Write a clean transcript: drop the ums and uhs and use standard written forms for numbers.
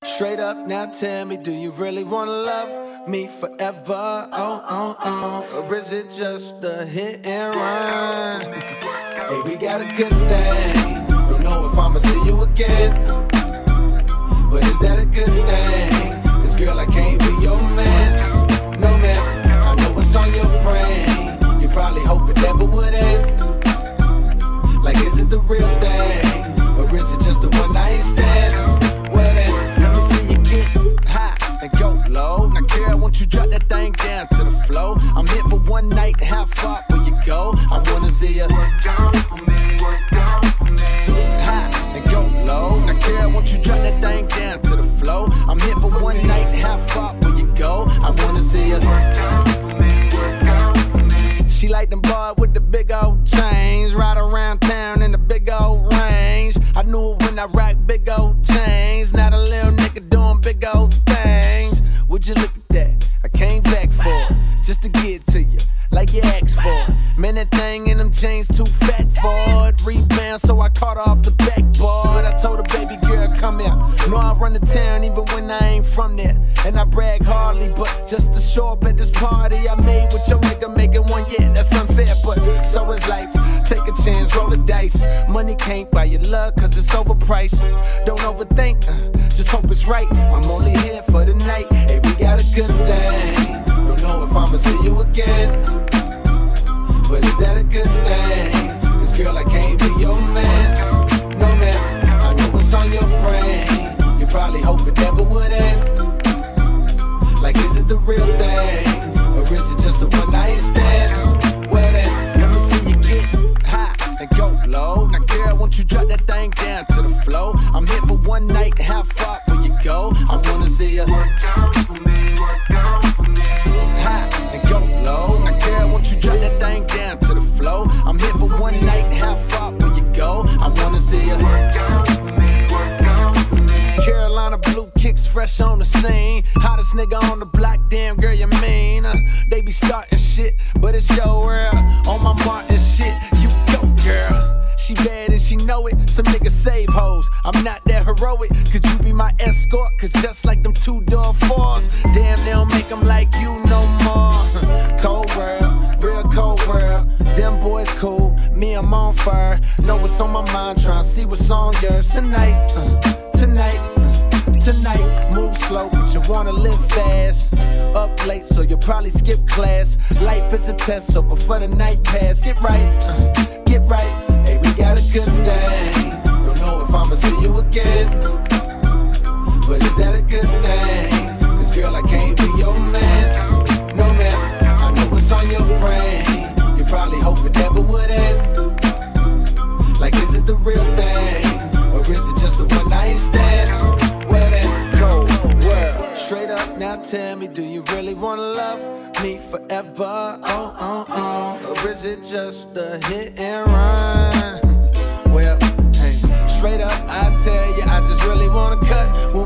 Straight up, now tell me, do you really wanna love me forever? Or is it just a hit and run? Hey, we got a good thing. Don't know if I'ma see you again, but is that a good thing? 'Cause girl, I can't be your man. No man, I know what's on your brain. You probably hope it never would end. Like, is it the real thing? Or is it just a one night stand? Well then, let me see you get high and go low. Now girl, won't you drop that thing down to the floor? I'm here for one night, how far will you go? I wanna see you work out for me, high and go low. Now girl, won't you drop that thing down to the floor? I'm here for one night, how far will you go? I wanna see you work out for me, She like them boys with the big old chains, ride around town in the big old range. I knew it when I rock big old chains. Not a little nigga doing big old things. Would you look at that? I came back for it, just to get to you, like you asked for it. Man, that thing in them jeans too fat for it. Rebound, so I caught her off the backboard. I told her, baby girl, come here. Know I run the town even when I ain't from there. And I brag hardly, but just to show up at this party I made with your nigga making one, yeah, that's unfair, but so is life. Take a chance, roll the dice. Money can't buy your love, 'cause it's overpriced. Don't overthink, just hope it's right. I'm only here for the night. Hey, we got a good thing. Don't know if I'ma see you again, but is that a good thing? 'Cause girl, I can't be your man. No man, I know what's on your brain. You probably hope it never would end. Like, is it the real thing? Or is it just a one night stand? Well then, let me see you get high and go low. Now girl, won't you drop that thing down to the floor? I'm here for one night, how far will you go? I wanna see you work out for me, high and go low. Now girl, won't you drop that thing down to the floor? I'm here for one night, how far will you go? I wanna see you work out for me, Carolina blue kicks fresh on the scene. Hottest nigga on the block, damn girl, you mean? They be starting shit, but it's your world. On my Martin shit, you go, girl. She bad and she know it, some niggas save hoes. I'm not that heroic, could you be my escort? 'Cause just like them two-door fours, damn, they don't make them like you no more. Cold world, real cold world. Them boys cool, me I'm on fire. Know what's on my mind, tryna see what's on yours tonight. Tonight, move slow, but you wanna live fast. Up late, so you'll probably skip class. Life is a test, so before the night pass, get right. Hey, we got a good thing. Don't know if I'ma see you again, but is that a good thing? 'Cause girl, I can't be your man. No man, I know what's on your brain. You probably hope it never would end. Like, is it the real thing? Or is it just a one night stand? Well then, cold world. Straight up, now tell me, do you really wanna love me forever? Or is it just a hit and run? Well, hey, straight up, I tell you, I just really wanna cut